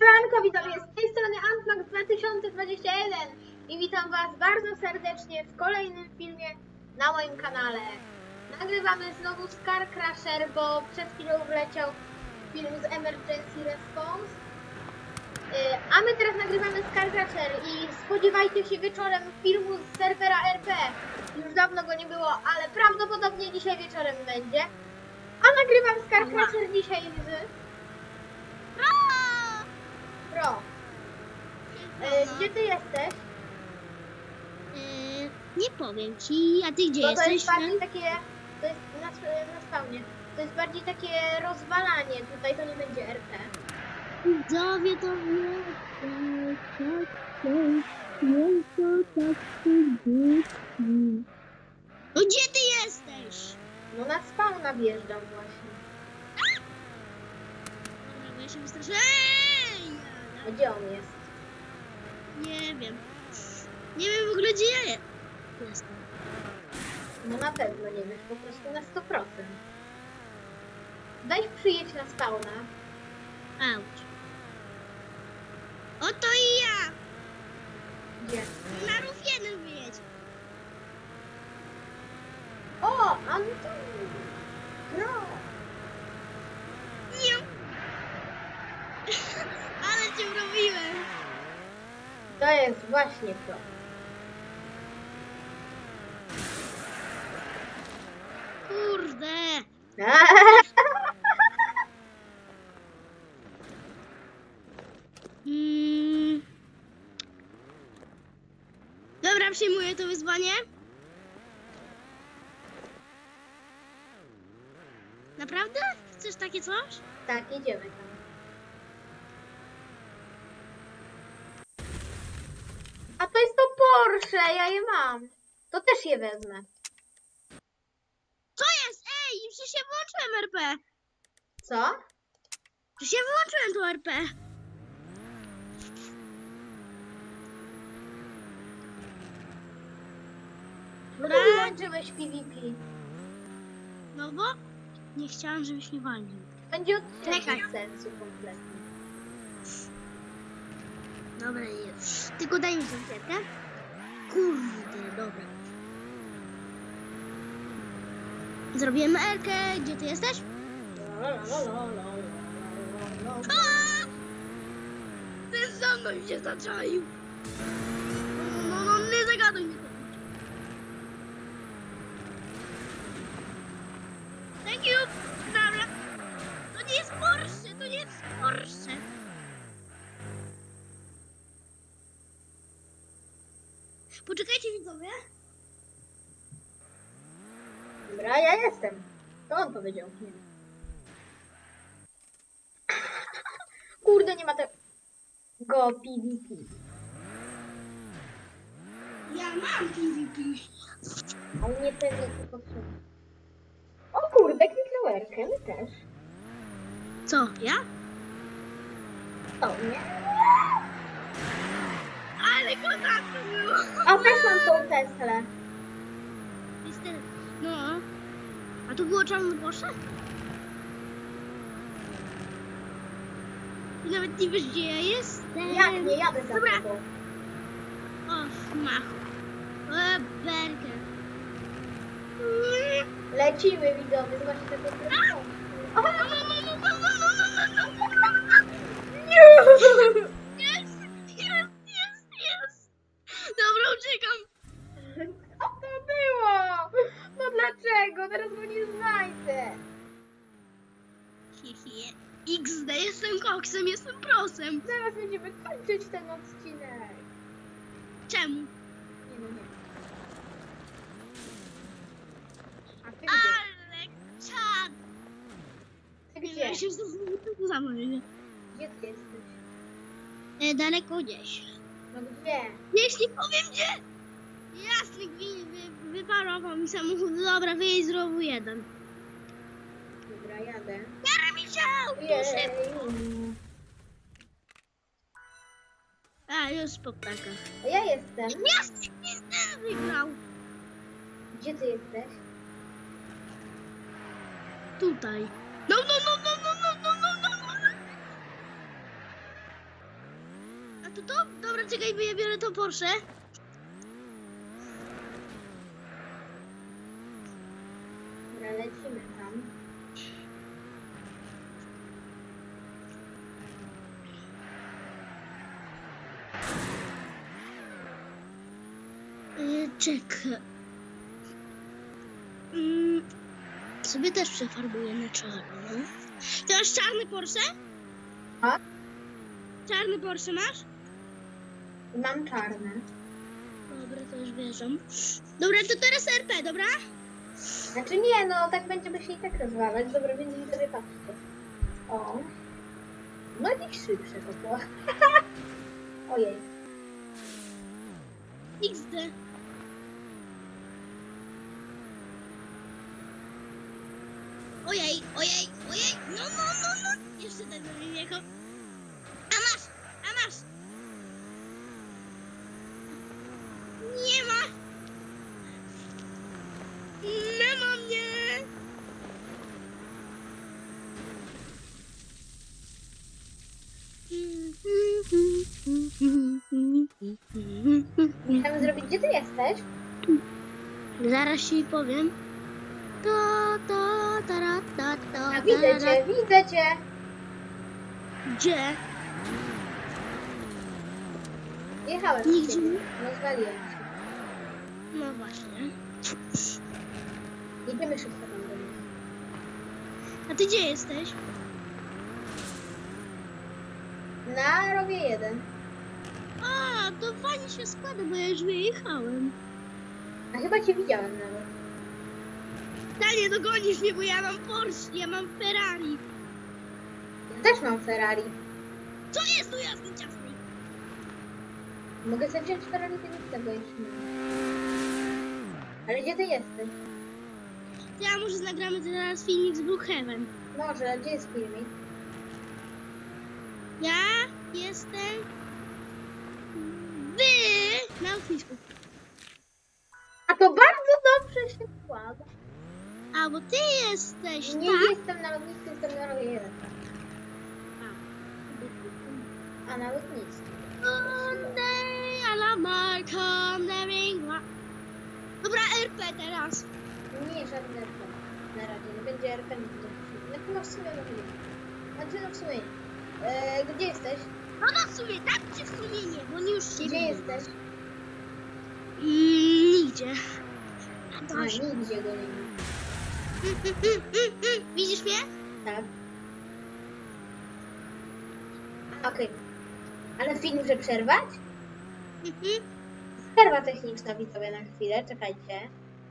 Siemanko widzowie, z tej strony Antmax 2021 i witam was bardzo serdecznie w kolejnym filmie na moim kanale. Nagrywamy znowu Car Crusher, bo przed chwilą wleciał film z Emergency Response. A my teraz nagrywamy Car Crusher i spodziewajcie się wieczorem filmu z serwera RP. Już dawno go nie było, ale prawdopodobnie dzisiaj wieczorem będzie. A nagrywam Car Crusher dzisiaj z... Pro. Gdzie ty jesteś? Nie powiem ci, a ty gdzie Bo jesteś? to jest bardziej takie, to jest na spawnie, to jest bardziej takie rozwalanie, tutaj to nie będzie RP. Widzowie to No gdzie ty jesteś? No na spawna wjeżdżam właśnie. Dobra, bo ja się wystraszę. A gdzie on jest? Nie wiem. Nie wiem w ogóle gdzie ja jestem. No na pewno nie wiesz, po prostu na 100%. Daj przyjedź na spawna. Auć. Oto i ja. Gdzie? Na rów jeden wyjedź. O, Anton! Pro! Nie. Ale cię robiłem. To jest właśnie pro. Kurde. Dobra, przyjmuję to wyzwanie. Naprawdę? Chcesz takie coś? Tak, jedziemy tam. A to jest to Porsche, ja je mam. To też je wezmę. Co jest? Ej, już się włączyłem RP. Co? Już się wyłączyłem tu RP. No to wyłączyłeś PvP. No bo nie chciałam, żebyś nie walnił. Będzie odcinek Czekaj. bez sensu kompletnie. Dobra, jest. Tylko daj mi koncertę. Kurde, dobra. Zrobimy Elkę. Gdzie ty jesteś? A! Ten za mną się zaczaił. No, nie zagaduj mnie. Thank you. Dobra. To nie jest Porsche, to nie jest Porsche. Poczekajcie widzowie. Dobra, ja jestem. To on powiedział. Nie. Kurde, nie ma tego PvP. Ja mam PvP. Ale nie pewnie co potrzeba. O kurde, kliknął Erkę, my też. Co, ja? O nie. Ale kozacko było. O, też mam tą Teslę. Niestety. No. A tu było czarno Porsche? Ty nawet nie wiesz gdzie ja jestem. Jak nie jadę za Dobra. tobą. O, szmachu. O, berkę. Lecimy widzowie, zobaczcie tego telefonu. Jest, jest, jest, jest. Dobra, uciekam. Co to było? No dlaczego? Teraz go nie znajdę. Hihi. XD, jestem koksem, jestem prosem. Zaraz będziemy kończyć ten odcinek. Czemu? Nie no nie. A ty gdzie? Ale czad. Ty gdzie? Ja się za mną. Gdzie ty jesteś? Daleko gdzieś. No gdzie? Jeśli powiem gdzie? Jasny gwint wyparował mi samochód. Dobra, wyjedź z rowu jeden. Dobra, jadę. Jarę mi ciał! Jej. A, już po ptakach. A ja jestem. Jasny gwint wygrał. Gdzie ty jesteś? Tutaj. No, no, no, no, no, no, no, no, no, no. A to? Dobra, czekaj, bo ja biorę to Porsche. Dobra, lecimy tam. Czekaj. Sobie też przefarbuję na czarno. Ty masz czarny Porsche? A? Czarny Porsche masz? Mam czarne. Dobra, to już wierzę. Dobra, to teraz RP, dobra? Znaczy nie, no tak będziemy się i tak rozwalać. Dobra, więc sobie patrzcie. O. No i szybsze to było. Ojej. XD. Ojej. No. Jeszcze ten do mnie jechał. A masz. Nie ma. Nie ma mnie. Musiałem zrobić, gdzie ty jesteś? Zaraz ci powiem. A widzę cię. Gdzie? Jechałem. Nigdzie z ciebie. nie. Rozwaliłem się. No właśnie. Jedziemy szybko tam do mnie. A ty gdzie jesteś? Na rowie 1. A, to fajnie się składa, bo ja już wyjechałem. A chyba cię widziałem nawet. Nie dogonisz mnie, bo ja mam Porsche, ja mam Ferrari. Ja też mam Ferrari. Co jest tu jasny ciasny? Mogę sobie wziąć Ferrari, to nie chcę, bo jeszcze nie mam. Ale gdzie ty jesteś? Ja może nagramy teraz filmik z Brookhaven. Może, a gdzie jest filmik? Ja jestem na lotnisku. A to bardzo dobrze się składa. A, bo ty jesteś, Nie tak? jestem na lotnisku, jestem na rowie 1. A na lotnisku. Monday, a la marca, dobra, RP teraz. Nie, żadne RP. Na razie nie będzie RP nigdy. No w sumie może być. Znaczy no w sumie nie. Gdzie jesteś? No w sumie, tak czy w sumie nie, bo nie już się Gdzie nie. jesteś? Nigdzie. A, nigdzie go nie ma. Widzisz mnie? Tak. Okej. Ale film muszę przerwać? Przerwa techniczna, widzowie, na chwilę. Czekajcie.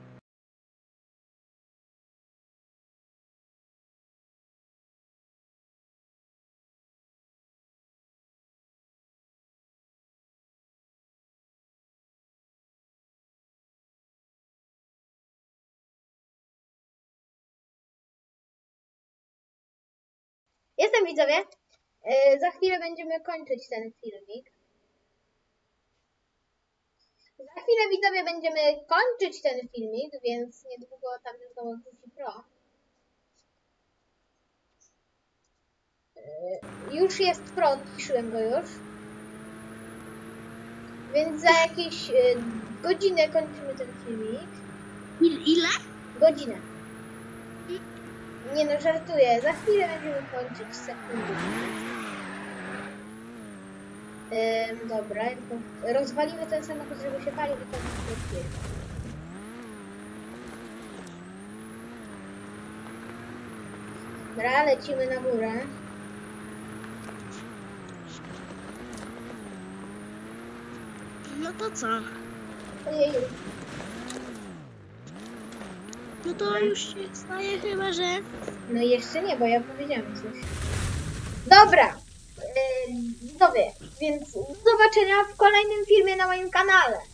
Jestem, widzowie. Za chwilę będziemy kończyć ten filmik. Za chwilę, widzowie, będziemy kończyć ten filmik, więc niedługo tam znowu wróci Pro. Już jest Pro, odciszyłem go już. Więc za jakieś godzinę kończymy ten filmik. Ile? Godzinę. Nie no, żartuję. Za chwilę będziemy kończyć, sekundę. Dobra, rozwalimy ten samochód, żeby się palił i to jest. Dobra, lecimy na górę. No to co? Ojej. No to już się staje chyba, że... No jeszcze nie, bo ja powiedziałam coś. Dobra. Widzowie, więc do zobaczenia w kolejnym filmie na moim kanale.